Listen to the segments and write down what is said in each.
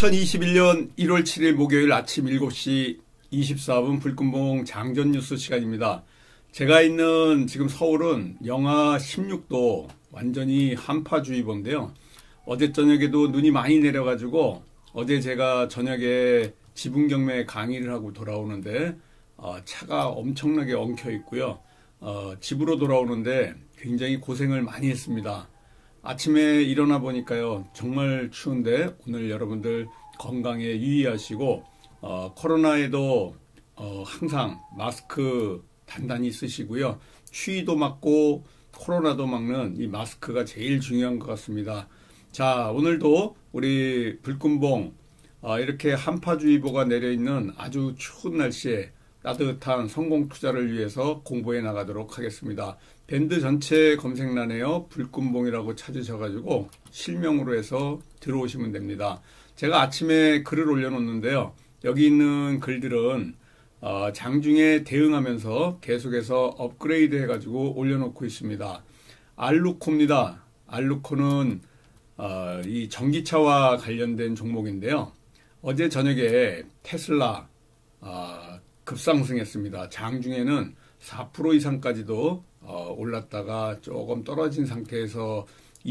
2021년 1월 7일 목요일 아침 7시 24분 불금봉 장전뉴스 시간입니다. 제가 있는 지금 서울은 영하 16도 완전히 한파주의보인데요. 어제 저녁에도 눈이 많이 내려가지고 어제 제가 저녁에 지붕경매 강의를 하고 돌아오는데 차가 엄청나게 엉켜 있고요. 집으로 돌아오는데 굉장히 고생을 많이 했습니다. 아침에 일어나 보니까요, 정말 추운데 오늘 여러분들 건강에 유의하시고 코로나에도 항상 마스크 단단히 쓰시고요. 추위도 막고 코로나도 막는 이 마스크가 제일 중요한 것 같습니다. 자, 오늘도 우리 불금봉 이렇게 한파주의보가 내려있는 아주 추운 날씨에 따뜻한 성공 투자를 위해서 공부해 나가도록 하겠습니다. 밴드 전체 검색란에요, 불금봉이라고 찾으셔가지고 실명으로 해서 들어오시면 됩니다. 제가 아침에 글을 올려놓는데요. 여기 있는 글들은 장중에 대응하면서 계속해서 업그레이드 해가지고 올려놓고 있습니다. 알루코입니다. 알루코는 이 전기차와 관련된 종목인데요. 어제 저녁에 테슬라 급상승했습니다. 장중에는 4% 이상까지도 올랐다가 조금 떨어진 상태에서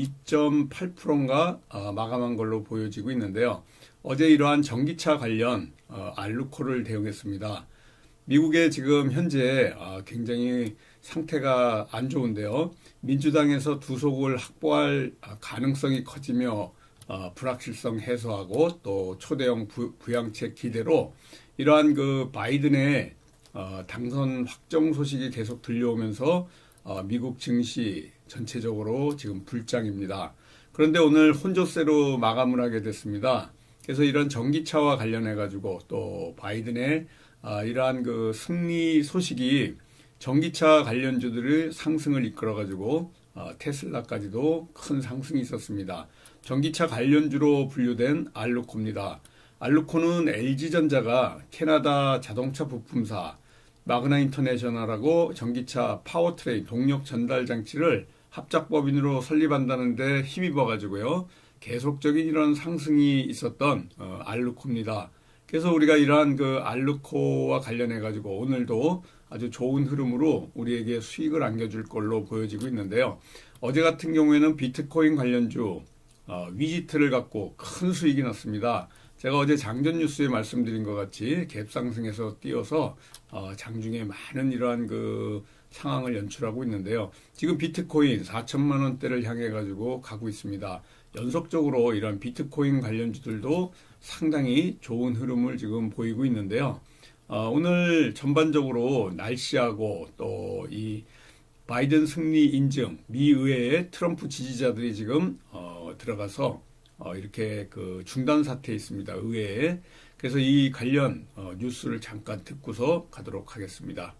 2.8%인가 마감한 걸로 보여지고 있는데요. 어제 이러한 전기차 관련 알루코를 대응했습니다. 미국의 지금 현재 굉장히 상태가 안 좋은데요. 민주당에서 두 속을 확보할 가능성이 커지며 불확실성 해소하고 또 초대형 부양책 기대로 이러한 그 바이든의 당선 확정 소식이 계속 들려오면서 미국 증시 전체적으로 지금 불장입니다. 그런데 오늘 혼조세로 마감을 하게 됐습니다. 그래서 이런 전기차와 관련해 가지고 또 바이든의 이러한 그 승리 소식이 전기차 관련주들의 상승을 이끌어 가지고 테슬라까지도 큰 상승이 있었습니다. 전기차 관련주로 분류된 알루코입니다. 알루코는 LG전자가 캐나다 자동차 부품사 마그나 인터내셔널하고 전기차 파워트레인 동력 전달 장치를 합작법인으로 설립한다는 데 힘입어 가지고요. 계속적인 이런 상승이 있었던 알루코입니다. 그래서 우리가 이러한 그 알루코와 관련해 가지고 오늘도 아주 좋은 흐름으로 우리에게 수익을 안겨줄 걸로 보여지고 있는데요. 어제 같은 경우에는 비트코인 관련주 위지트를 갖고 큰 수익이 났습니다. 제가 어제 장전 뉴스에 말씀드린 것 같이 갭상승에서 뛰어서 장중에 많은 이러한 그 상황을 연출하고 있는데요. 지금 비트코인 4천만 원대를 향해 가지고 가고 있습니다. 연속적으로 이런 비트코인 관련주들도 상당히 좋은 흐름을 지금 보이고 있는데요. 오늘 전반적으로 날씨하고 또 이 바이든 승리 인증, 미 의회에 트럼프 지지자들이 지금 들어가서 이렇게 그 중단 사태에 있습니다. 의회에. 그래서 이 관련 뉴스를 잠깐 듣고서 가도록 하겠습니다.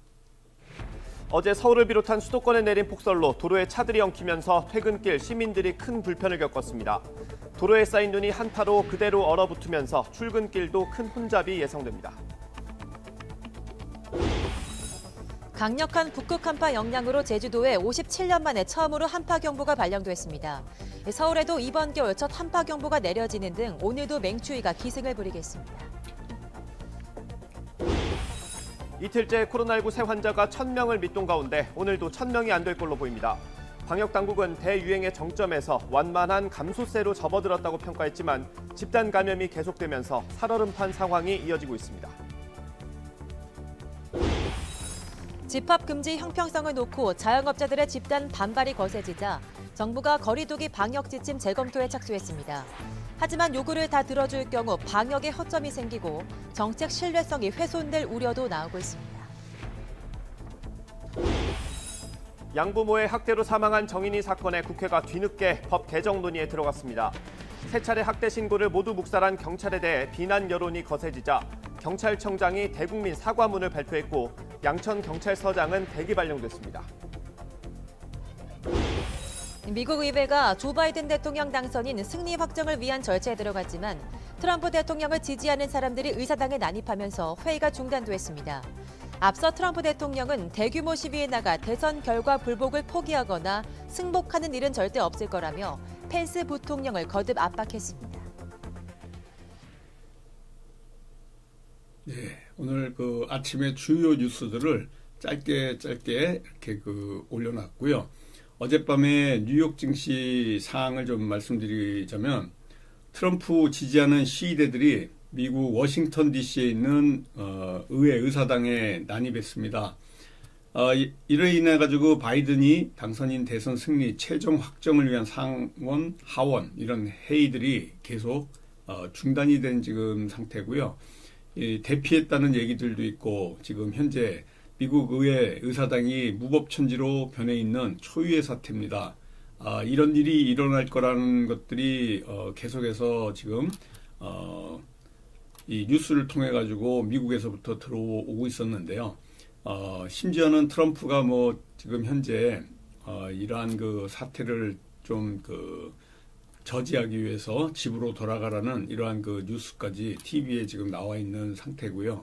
어제 서울을 비롯한 수도권에 내린 폭설로 도로에 차들이 엉키면서 퇴근길 시민들이 큰 불편을 겪었습니다. 도로에 쌓인 눈이 한파로 그대로 얼어붙으면서 출근길도 큰 혼잡이 예상됩니다. 강력한 북극 한파 영향으로 제주도에 57년 만에 처음으로 한파경보가 발령됐습니다. 서울에도 이번 겨울 첫 한파경보가 내려지는 등 오늘도 맹추위가 기승을 부리겠습니다. 이틀째 코로나19 새 환자가 1,000명을 밑돈 가운데 오늘도 1,000명이 안 될 걸로 보입니다. 방역당국은 대유행의 정점에서 완만한 감소세로 접어들었다고 평가했지만 집단 감염이 계속되면서 살얼음판 상황이 이어지고 있습니다. 집합금지 형평성을 놓고 자영업자들의 집단 반발이 거세지자 정부가 거리두기 방역 지침 재검토에 착수했습니다. 하지만 요구를 다 들어줄 경우 방역에 허점이 생기고 정책 신뢰성이 훼손될 우려도 나오고 있습니다. 양부모의 학대로 사망한 정인이 사건에 국회가 뒤늦게 법 개정 논의에 들어갔습니다. 세 차례 학대 신고를 모두 묵살한 경찰에 대해 비난 여론이 거세지자 경찰청장이 대국민 사과문을 발표했고 양천경찰서장은 대기 발령됐습니다. 미국 의회가 조 바이든 대통령 당선인 승리 확정을 위한 절차에 들어갔지만 트럼프 대통령을 지지하는 사람들이 의사당에 난입하면서 회의가 중단됐습니다. 앞서 트럼프 대통령은 대규모 시위에 나가 대선 결과 불복을 포기하거나 승복하는 일은 절대 없을 거라며 펜스 부통령을 거듭 압박했습니다. 네, 오늘 그 아침에 주요 뉴스들을 짧게 이렇게 올려놨고요. 어젯밤에 뉴욕 증시 사항을 좀 말씀드리자면 트럼프 지지하는 시위대들이 미국 워싱턴 DC에 있는 의회 의사당에 난입했습니다. 이로 인해 가지고 바이든이 당선인 대선 승리 최종 확정을 위한 상원, 하원 이런 회의들이 계속 중단이 된 지금 상태고요. 대피했다는 얘기들도 있고 지금 현재 미국 의회 의사당이 무법천지로 변해 있는 초유의 사태입니다. 이런 일이 일어날 거라는 것들이 계속해서 지금 이 뉴스를 통해 가지고 미국에서부터 들어오고 있었는데요. 심지어는 트럼프가 지금 현재 이러한 그 사태를 좀 저지하기 위해서 집으로 돌아가라는 이러한 그 뉴스까지 TV에 지금 나와 있는 상태고요.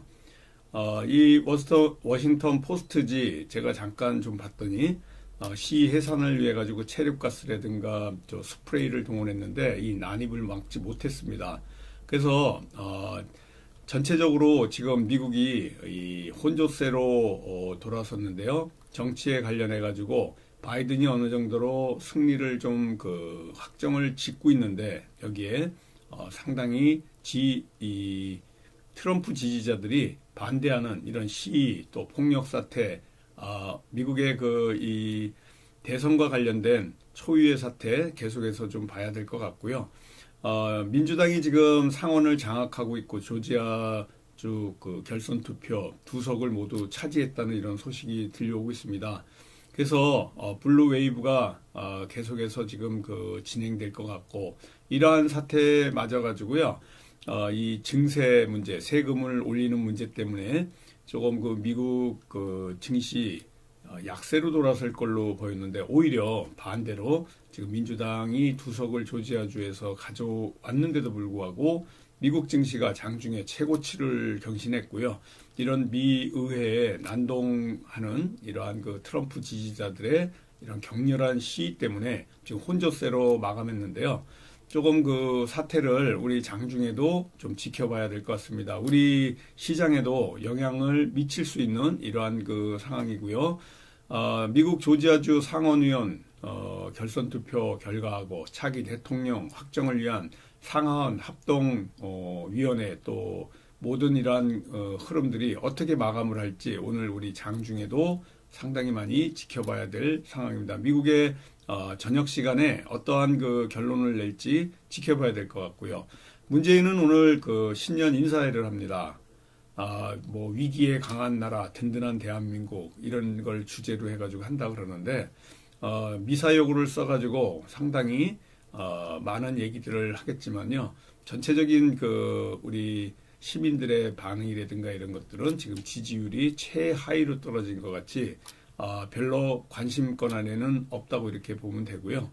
이 워싱턴 포스트지 제가 잠깐 좀 봤더니 시위 해산을 위해 가지고 체류가스라든가 스프레이를 동원했는데 이 난입을 막지 못했습니다. 그래서 전체적으로 지금 미국이 이 혼조세로 돌아섰는데요. 정치에 관련해 가지고 바이든이 어느 정도로 승리를 좀 확정을 짓고 있는데 여기에 상당히 이 트럼프 지지자들이 반대하는 이런 시위 또 폭력 사태, 미국의 이 대선과 관련된 초유의 사태 계속해서 좀 봐야 될 것 같고요. 민주당이 지금 상원을 장악하고 있고 조지아주 결선 투표 2석을 모두 차지했다는 이런 소식이 들려오고 있습니다. 그래서 블루 웨이브가 계속해서 지금 진행될 것 같고 이러한 사태에 맞아 가지고요. 이 증세 문제, 세금을 올리는 문제 때문에 조금 미국 증시 약세로 돌아설 걸로 보였는데 오히려 반대로 지금 민주당이 2석을 조지아주에서 가져왔는데도 불구하고 미국 증시가 장중에 최고치를 경신했고요. 이런 미 의회에 난동하는 이러한 트럼프 지지자들의 이런 격렬한 시위 때문에 지금 혼조세로 마감했는데요. 조금 사태를 우리 장중에도 좀 지켜봐야 될 것 같습니다. 우리 시장에도 영향을 미칠 수 있는 이러한 상황이고요. 미국 조지아주 상원의원 결선 투표 결과하고 차기 대통령 확정을 위한 상하원 합동위원회 또 모든 이러한 흐름들이 어떻게 마감을 할지 오늘 우리 장중에도 상당히 많이 지켜봐야 될 상황입니다. 미국의 저녁 시간에 어떠한 결론을 낼지 지켜봐야 될 것 같고요. 문재인은 오늘 신년 인사회를 합니다. 위기에 강한 나라, 든든한 대한민국 이런 걸 주제로 해가지고 한다 그러는데 미사여구를 써가지고 상당히 많은 얘기들을 하겠지만요. 전체적인 우리 시민들의 반응이라든가 이런 것들은 지금 지지율이 최하위로 떨어진 것 같이 별로 관심권 안에는 없다고 이렇게 보면 되고요.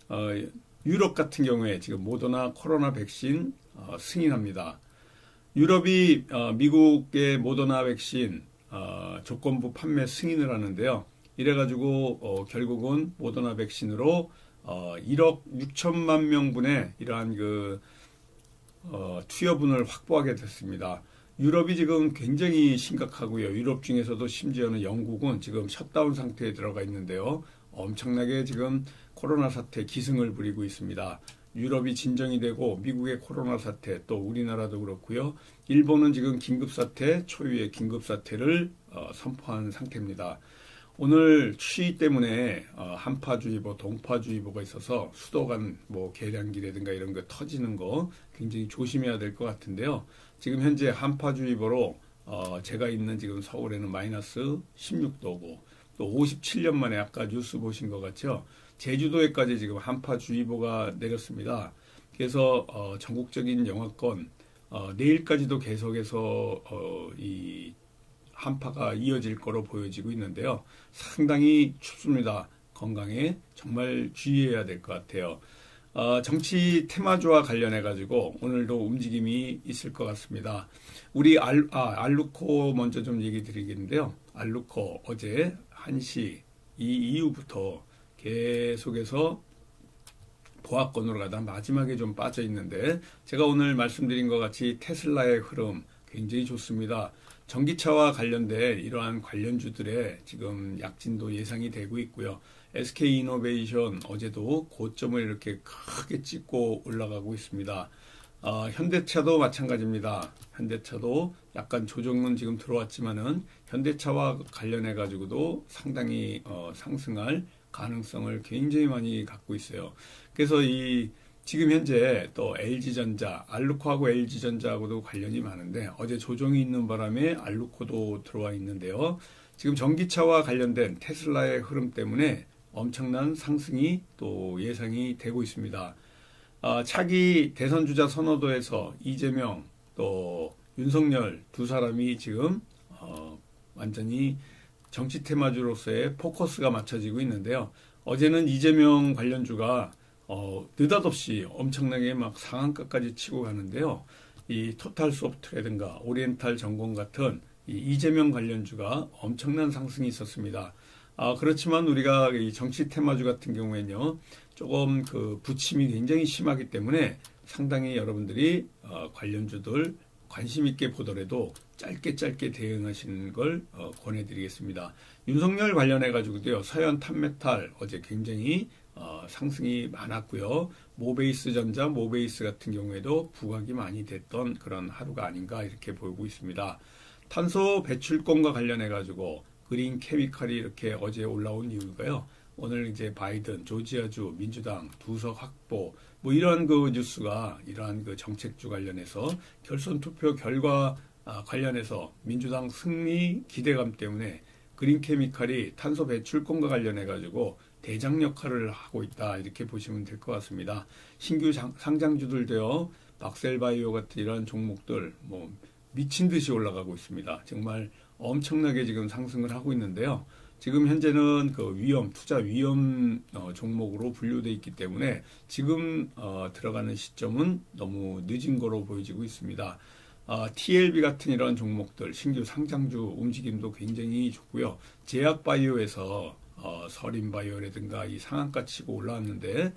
유럽 같은 경우에 지금 모더나 코로나 백신 승인합니다. 유럽이 미국의 모더나 백신 조건부 판매 승인을 하는데요. 이래가지고 결국은 모더나 백신으로 1억 6천만 명분의 이러한 투여분을 확보하게 됐습니다. 유럽이 지금 굉장히 심각하고요. 유럽 중에서도 심지어는 영국은 지금 셧다운 상태에 들어가 있는데요. 엄청나게 지금 코로나 사태 기승을 부리고 있습니다. 유럽이 진정이 되고 미국의 코로나 사태 또 우리나라도 그렇고요. 일본은 지금 긴급사태, 초유의 긴급사태를 선포한 상태입니다. 오늘 추위 때문에 한파주의보, 동파주의보가 있어서 수도 간 계량기라든가 이런 거 터지는 거 굉장히 조심해야 될 것 같은데요. 지금 현재 한파주의보로 제가 있는 지금 서울에는 마이너스 16도고 또 57년 만에 아까 뉴스 보신 것 같죠. 제주도에까지 지금 한파주의보가 내렸습니다. 그래서 전국적인 영하권 내일까지도 계속해서 이 한파가 이어질 거로 보여지고 있는데요. 상당히 춥습니다. 건강에 정말 주의해야 될 것 같아요. 정치 테마주와 관련해 가지고 오늘도 움직임이 있을 것 같습니다. 우리 알루코 먼저 좀 얘기 드리겠는데요. 알루코 어제 1시 이 이후부터 계속해서 보합권으로 가다 마지막에 좀 빠져 있는데 제가 오늘 말씀드린 것 같이 테슬라의 흐름 굉장히 좋습니다. 전기차와 관련된 이러한 관련주들의 지금 약진도 예상이 되고 있고요. SK이노베이션 어제도 고점을 이렇게 크게 찍고 올라가고 있습니다. 현대차도 마찬가지입니다. 현대차도 약간 조정은 지금 들어왔지만은 현대차와 관련해 가지고도 상당히 상승할 가능성을 굉장히 많이 갖고 있어요. 그래서 지금 현재 또 LG전자, 알루코하고 LG전자하고도 관련이 많은데 어제 조정이 있는 바람에 알루코도 들어와 있는데요. 지금 전기차와 관련된 테슬라의 흐름 때문에 엄청난 상승이 또 예상이 되고 있습니다. 차기 대선주자 선호도에서 이재명 또 윤석열 두 사람이 지금 완전히 정치 테마주로서의 포커스가 맞춰지고 있는데요. 어제는 이재명 관련주가 느닷없이 엄청나게 막 상한가까지 치고 가는데요. 이 토탈소프트라든가 오리엔탈 전공 같은 이 이재명 관련주가 엄청난 상승이 있었습니다. 그렇지만 우리가 이 정치 테마주 같은 경우에는요, 조금 그 부침이 굉장히 심하기 때문에 상당히 여러분들이 관련주들 관심 있게 보더라도 짧게 대응하시는 걸 권해드리겠습니다. 윤석열 관련해 가지고도요, 서현 탑메탈 어제 굉장히 상승이 많았고요. 모베이스 전자, 모베이스 같은 경우에도 부각이 많이 됐던 그런 하루가 아닌가 이렇게 보고 있습니다. 탄소 배출권과 관련해 가지고 그린 케미칼이 이렇게 어제 올라온 이유가요. 오늘 이제 바이든, 조지아주 민주당 두석 확보 뭐 이러한 그 뉴스가 이러한 그 정책주 관련해서 결선 투표 결과 관련해서 민주당 승리 기대감 때문에 그린 케미칼이 탄소 배출권과 관련해 가지고 대장 역할을 하고 있다 이렇게 보시면 될 것 같습니다. 신규 상장주들도요, 박셀바이오 같은 이런 종목들 뭐 미친 듯이 올라가고 있습니다. 정말 엄청나게 지금 상승을 하고 있는데요. 지금 현재는 그 투자 위험 종목으로 분류되어 있기 때문에 지금 들어가는 시점은 너무 늦은 거로 보여지고 있습니다. TLB 같은 이런 종목들 신규 상장주 움직임도 굉장히 좋고요. 제약바이오에서 서린바이오라든가 이 상한가 치고 올라왔는데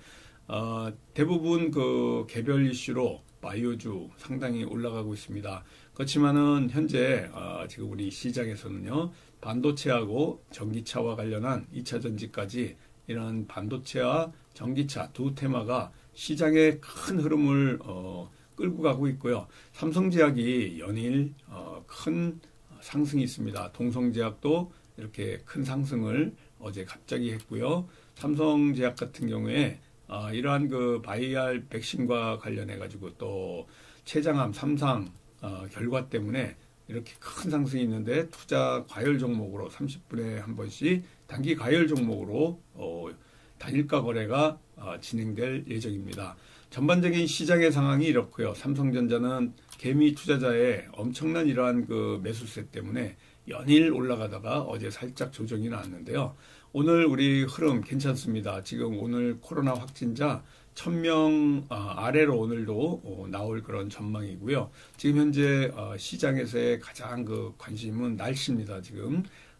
대부분 그 개별 이슈로 바이오주 상당히 올라가고 있습니다. 그렇지만은 현재 지금 우리 시장에서는요, 반도체하고 전기차와 관련한 2차 전지까지 이런 반도체와 전기차 두 테마가 시장의 큰 흐름을 끌고 가고 있고요. 삼성제약이 연일 큰 상승이 있습니다. 동성제약도 이렇게 큰 상승을 어제 갑자기 했고요. 삼성제약 같은 경우에 이러한 그 바이알 백신과 관련해 가지고 또 췌장암 3상 결과 때문에 이렇게 큰 상승이 있는데 투자 과열 종목으로 30분에 한 번씩 단기 과열 종목으로 단일가 거래가 진행될 예정입니다. 전반적인 시장의 상황이 이렇고요. 삼성전자는 개미 투자자의 엄청난 이러한 그 매수세 때문에 연일 올라가다가 어제 살짝 조정이 나왔는데요. 오늘 우리 흐름 괜찮습니다. 지금 오늘 코로나 확진자 1000명 아래로 오늘도 나올 그런 전망이고요. 지금 현재 시장에서의 가장 그 관심은 날씨입니다. 지금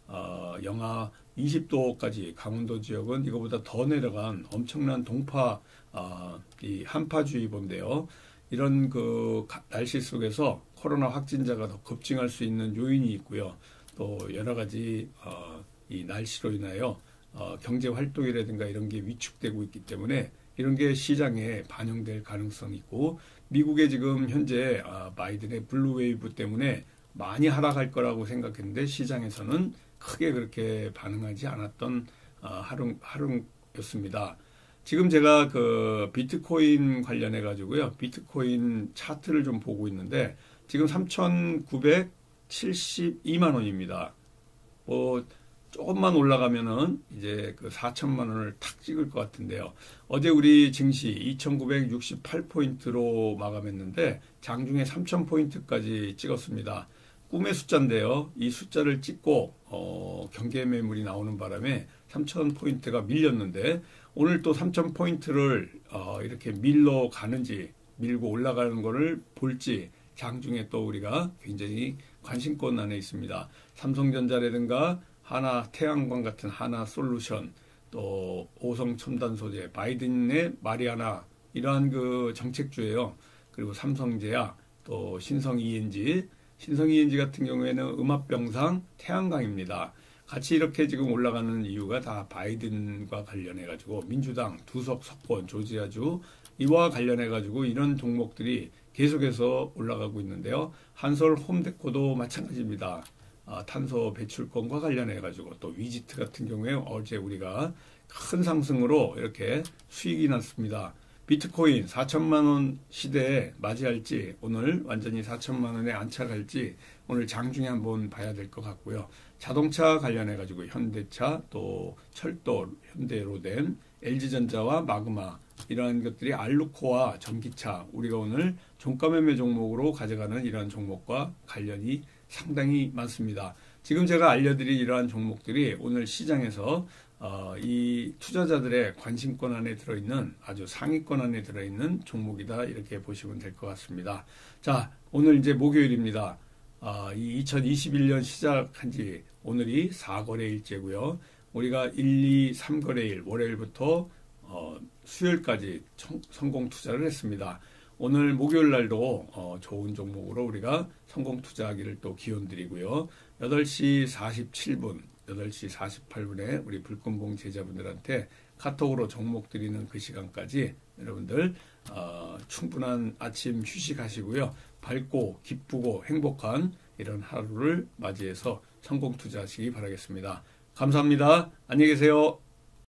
영하 20도까지 강원도 지역은 이거보다 더 내려간 엄청난 동파 이 한파주의보인데요. 이런 그 날씨 속에서 코로나 확진자가 더 급증할 수 있는 요인이 있고요. 또 여러 가지 이 날씨로 인하여 경제 활동이라든가 이런 게 위축되고 있기 때문에 이런 게 시장에 반영될 가능성이 있고, 미국의 지금 현재 바이든의 블루웨이브 때문에 많이 하락할 거라고 생각했는데 시장에서는 크게 그렇게 반응하지 않았던 하루였습니다. 지금 제가 그 비트코인 관련해 가지고요, 비트코인 차트를 좀 보고 있는데 지금 3,972만 원입니다. 뭐 조금만 올라가면은 이제 그 4천만 원을 탁 찍을 것 같은데요. 어제 우리 증시 2,968포인트로 마감했는데 장중에 3,000포인트까지 찍었습니다. 꿈의 숫자인데요. 이 숫자를 찍고 경계 매물이 나오는 바람에 3,000포인트가 밀렸는데 오늘 또 3,000포인트를 이렇게 밀러 가는지 밀고 올라가는 거를 볼지 장중에 또 우리가 굉장히 관심권 안에 있습니다. 삼성전자라든가 하나 태양광 같은 하나 솔루션, 또 오성 첨단 소재, 바이든의 마리아나 이러한 그 정책주예요. 그리고 삼성제약, 또 신성 ENG, 신성이엔지 같은 경우에는 음압병상, 태양광입니다. 같이 이렇게 지금 올라가는 이유가 다 바이든과 관련해가지고 민주당 두석 석권 조지아주 이와 관련해가지고 이런 종목들이 계속해서 올라가고 있는데요. 한솔 홈데코도 마찬가지입니다. 탄소 배출권과 관련해가지고 또 위지트 같은 경우에 어제 우리가 큰 상승으로 이렇게 수익이 났습니다. 비트코인 4천만 원 시대에 맞이할지 오늘 완전히 4천만 원에 안착할지 오늘 장중에 한번 봐야 될 것 같고요. 자동차 관련해가지고 현대차 또 철도 현대로 된 LG전자와 마그마 이러한 것들이 알루코와 전기차 우리가 오늘 종가 매매 종목으로 가져가는 이러한 종목과 관련이 상당히 많습니다. 지금 제가 알려드린 이러한 종목들이 오늘 시장에서 이 투자자들의 관심권 안에 들어있는 아주 상위권 안에 들어있는 종목이다 이렇게 보시면 될 것 같습니다. 자, 오늘 이제 목요일입니다. 이 2021년 시작한 지 오늘이 4거래일째고요. 우리가 1, 2, 3거래일 월요일부터 수요일까지 성공 투자를 했습니다. 오늘 목요일 날도 좋은 종목으로 우리가 성공 투자하기를 또 기원드리고요. 8시 47분, 8시 48분에 우리 불금봉 제자분들한테 카톡으로 종목 드리는 그 시간까지 여러분들 충분한 아침 휴식하시고요. 밝고 기쁘고 행복한 이런 하루를 맞이해서 성공 투자하시기 바라겠습니다. 감사합니다. 안녕히 계세요.